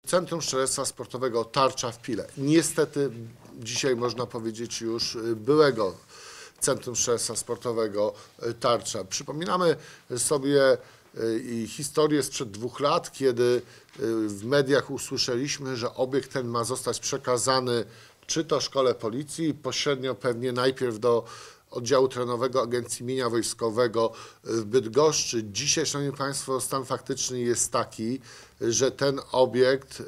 Centrum Strzelectwa Sportowego Tarcza w Pile. Niestety dzisiaj można powiedzieć już byłego Centrum Strzelectwa Sportowego Tarcza. Przypominamy sobie historię sprzed 2 lat, kiedy w mediach usłyszeliśmy, że obiekt ten ma zostać przekazany czy to szkole policji, pośrednio pewnie najpierw do oddziału terenowego Agencji Mienia Wojskowego w Bydgoszczy. Dzisiaj, szanowni państwo, stan faktyczny jest taki, że ten obiekt,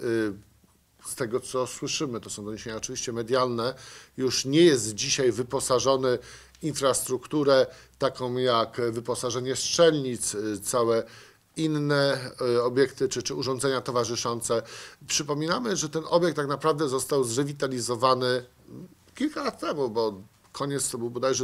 z tego co słyszymy, to są doniesienia oczywiście medialne, już nie jest dzisiaj wyposażony w infrastrukturę taką jak wyposażenie strzelnic, całe inne obiekty czy urządzenia towarzyszące. Przypominamy, że ten obiekt tak naprawdę został zrewitalizowany kilka lat temu, bo koniec to był bodajże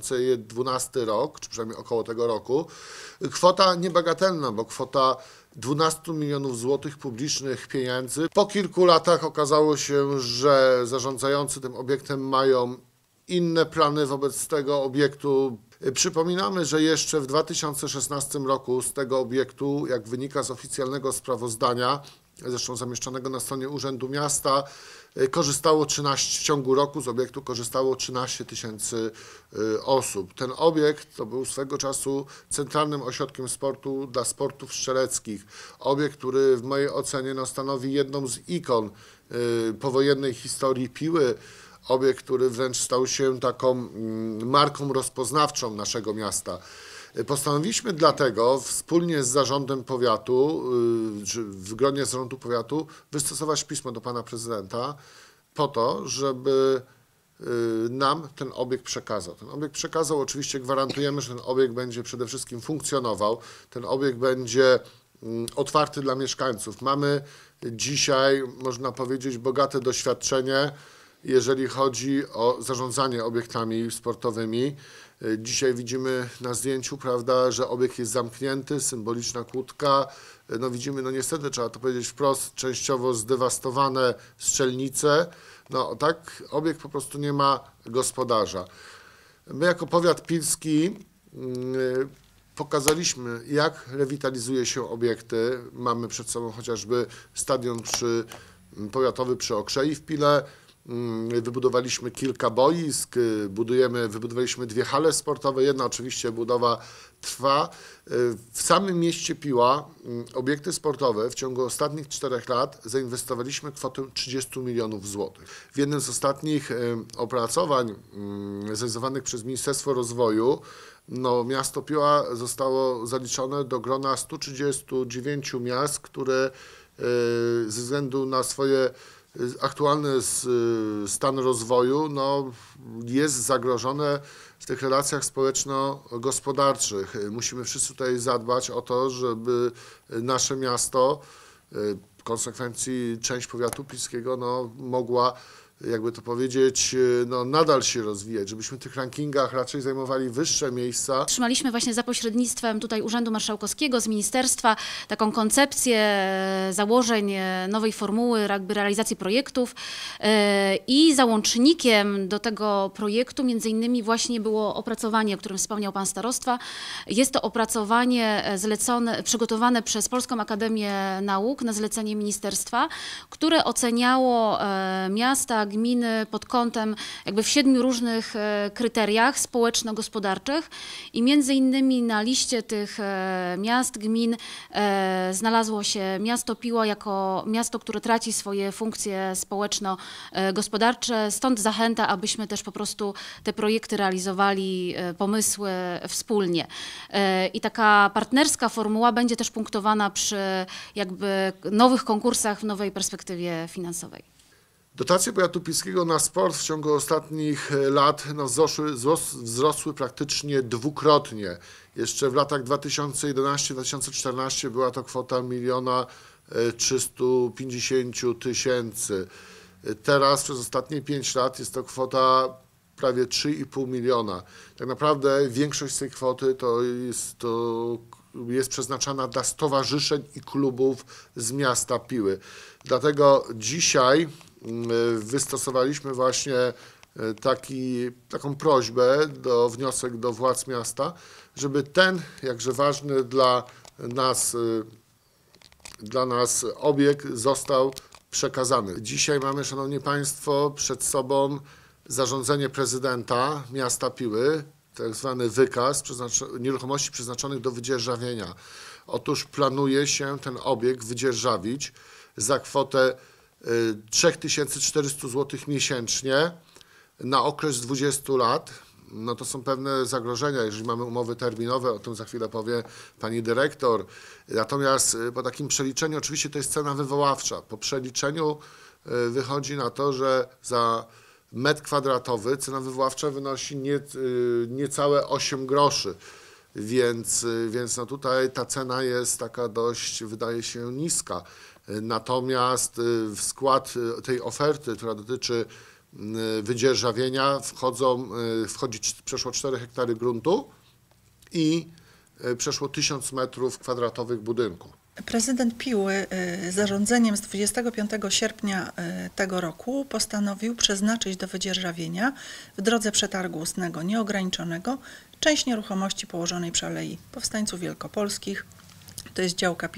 2012 rok, czy przynajmniej około tego roku. Kwota niebagatelna, bo kwota 12 milionów złotych publicznych pieniędzy. Po kilku latach okazało się, że zarządzający tym obiektem mają inne plany wobec tego obiektu. Przypominamy, że jeszcze w 2016 roku z tego obiektu, jak wynika z oficjalnego sprawozdania, zresztą zamieszczonego na stronie Urzędu Miasta, korzystało w ciągu roku z obiektu korzystało 13 000 osób. Ten obiekt to był swego czasu centralnym ośrodkiem sportu dla sportów strzeleckich. Obiekt, który w mojej ocenie stanowi jedną z ikon powojennej historii Piły. Obiekt, który wręcz stał się taką marką rozpoznawczą naszego miasta. Postanowiliśmy dlatego wspólnie z zarządem powiatu, w gronie zarządu powiatu, wystosować pismo do pana prezydenta po to, żeby nam ten obiekt przekazał. Ten obiekt przekazał, oczywiście gwarantujemy, że ten obiekt będzie przede wszystkim funkcjonował, ten obiekt będzie otwarty dla mieszkańców. Mamy dzisiaj, można powiedzieć, bogate doświadczenie, jeżeli chodzi o zarządzanie obiektami sportowymi. Dzisiaj widzimy na zdjęciu, prawda, że obiekt jest zamknięty, symboliczna kłódka. No widzimy, no niestety trzeba to powiedzieć wprost, częściowo zdewastowane strzelnice. No tak, obiekt po prostu nie ma gospodarza. My jako powiat pilski pokazaliśmy, jak rewitalizuje się obiekty. Mamy przed sobą chociażby stadion powiatowy przy Okrzei w Pile. Wybudowaliśmy kilka boisk, wybudowaliśmy 2 hale sportowe, jedna oczywiście budowa trwa. W samym mieście Piła obiekty sportowe w ciągu ostatnich 4 lat zainwestowaliśmy kwotę 30 milionów złotych. W jednym z ostatnich opracowań zrealizowanych przez Ministerstwo Rozwoju miasto Piła zostało zaliczone do grona 139 miast, które ze względu na swoje aktualny stan rozwoju jest zagrożone w tych relacjach społeczno-gospodarczych. Musimy wszyscy tutaj zadbać o to, żeby nasze miasto, w konsekwencji część powiatu pilskiego, mogła, jakby to powiedzieć, nadal się rozwijać, żebyśmy w tych rankingach raczej zajmowali wyższe miejsca. Otrzymaliśmy właśnie za pośrednictwem tutaj Urzędu Marszałkowskiego, z ministerstwa taką koncepcję założeń nowej formuły realizacji projektów i załącznikiem do tego projektu między innymi właśnie było opracowanie, o którym wspomniał pan starosta. Jest to opracowanie przygotowane przez Polską Akademię Nauk na zlecenie ministerstwa, które oceniało miasta, gminy pod kątem jakby w 7 różnych kryteriach społeczno-gospodarczych i między innymi na liście tych miast, gmin znalazło się miasto Piła jako miasto, które traci swoje funkcje społeczno-gospodarcze. Stąd zachęta, abyśmy też po prostu te projekty realizowali, pomysły wspólnie. I taka partnerska formuła będzie też punktowana przy jakby nowych konkursach w nowej perspektywie finansowej. Dotacje powiatu pilskiego na sport w ciągu ostatnich lat wzrosły praktycznie dwukrotnie. Jeszcze w latach 2011-2014 była to kwota 1 350 000. Teraz przez ostatnie 5 lat jest to kwota prawie 3,5 miliona. Tak naprawdę większość z tej kwoty jest przeznaczana dla stowarzyszeń i klubów z miasta Piły. Dlatego dzisiaj wystosowaliśmy właśnie taką prośbę, wniosek do władz miasta, żeby ten jakże ważny dla nas dla nas obiekt został przekazany. Dzisiaj mamy, szanowni państwo, przed sobą zarządzenie prezydenta miasta Piły, tak zwany wykaz nieruchomości przeznaczonych do wydzierżawienia. Otóż planuje się ten obiekt wydzierżawić za kwotę 3400 zł miesięcznie na okres 20 lat. No to są pewne zagrożenia, jeżeli mamy umowy terminowe, o tym za chwilę powie pani dyrektor. Natomiast po takim przeliczeniu, oczywiście to jest cena wywoławcza. Po przeliczeniu wychodzi na to, że za metr kwadratowy cena wywoławcza wynosi niecałe 8 groszy. Więc no tutaj ta cena jest taka dość, wydaje się, niska. Natomiast w skład tej oferty, która dotyczy wydzierżawienia, wchodzi przeszło 4 hektary gruntu i przeszło 1000 metrów kwadratowych budynku. Prezydent Piły zarządzeniem z 25 sierpnia tego roku postanowił przeznaczyć do wydzierżawienia w drodze przetargu ustnego nieograniczonego część nieruchomości położonej przy Alei Powstańców Wielkopolskich. To jest działka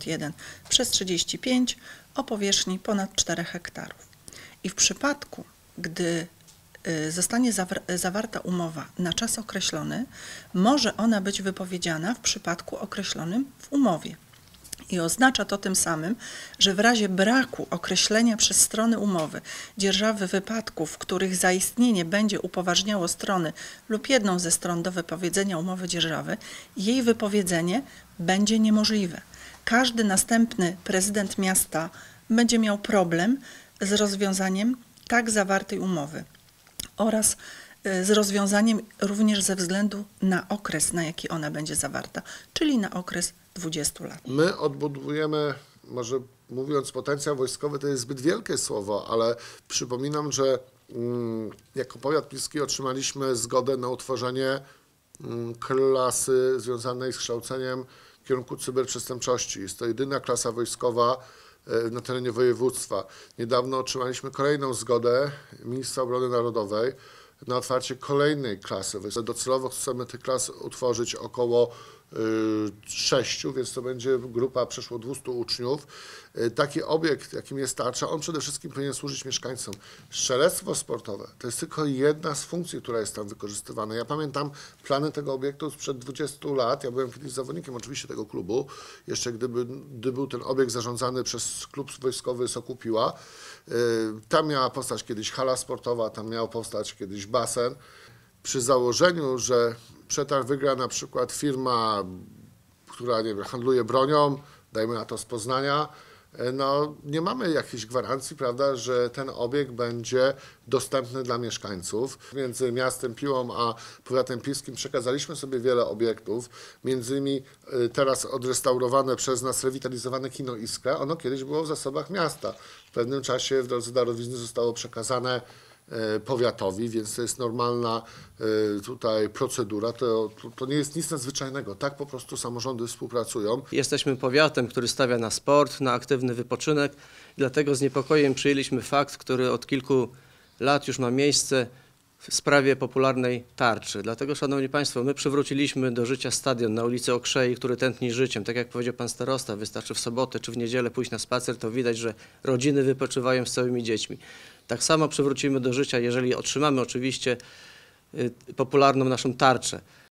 51/35 o powierzchni ponad 4 hektarów. I w przypadku, gdy zostanie zawarta umowa na czas określony, może ona być wypowiedziana w przypadku określonym w umowie. I oznacza to tym samym, że w razie braku określenia przez strony umowy dzierżawy wypadków, w których zaistnienie będzie upoważniało strony lub jedną ze stron do wypowiedzenia umowy dzierżawy, jej wypowiedzenie będzie niemożliwe. Każdy następny prezydent miasta będzie miał problem z rozwiązaniem tak zawartej umowy oraz z rozwiązaniem również ze względu na okres, na jaki ona będzie zawarta, czyli na okres 20 lat. My odbudowujemy, może mówiąc potencjał wojskowy to jest zbyt wielkie słowo, ale przypominam, że jako powiat pilski otrzymaliśmy zgodę na utworzenie klasy związanej z kształceniem kierunku cyberprzestępczości. Jest to jedyna klasa wojskowa na terenie województwa. Niedawno otrzymaliśmy kolejną zgodę Ministra Obrony Narodowej na otwarcie kolejnej klasy. Docelowo chcemy tych klas utworzyć około 6, więc to będzie grupa przeszło 200 uczniów. Taki obiekt, jakim jest tarcza, on przede wszystkim powinien służyć mieszkańcom. Strzelectwo sportowe to jest tylko jedna z funkcji, która jest tam wykorzystywana. Ja pamiętam plany tego obiektu sprzed 20 lat. Ja byłem kiedyś zawodnikiem oczywiście tego klubu, jeszcze gdy był ten obiekt zarządzany przez klub wojskowy Sokół Piła. Tam miała powstać kiedyś hala sportowa, tam miał powstać kiedyś basen. Przy założeniu, że przetarg wygra na przykład firma, która nie wiem, handluje bronią, dajmy na to z Poznania, no nie mamy jakiejś gwarancji, prawda, że ten obiekt będzie dostępny dla mieszkańców. Między miastem Piłą a powiatem pilskim przekazaliśmy sobie wiele obiektów, między innymi teraz odrestaurowane przez nas rewitalizowane kino Iskra, ono kiedyś było w zasobach miasta. W pewnym czasie w drodze darowizny zostało przekazane powiatowi, więc to jest normalna tutaj procedura, to nie jest nic nadzwyczajnego, tak po prostu samorządy współpracują. Jesteśmy powiatem, który stawia na sport, na aktywny wypoczynek, dlatego z niepokojem przyjęliśmy fakt, który od kilku lat już ma miejsce w sprawie popularnej tarczy. Dlatego, szanowni państwo, my przywróciliśmy do życia stadion na ulicy Okrzei, który tętni życiem. Tak jak powiedział pan starosta, wystarczy w sobotę czy w niedzielę pójść na spacer, to widać, że rodziny wypoczywają z całymi dziećmi. Tak samo przywrócimy do życia, jeżeli otrzymamy oczywiście popularną naszą tarczę.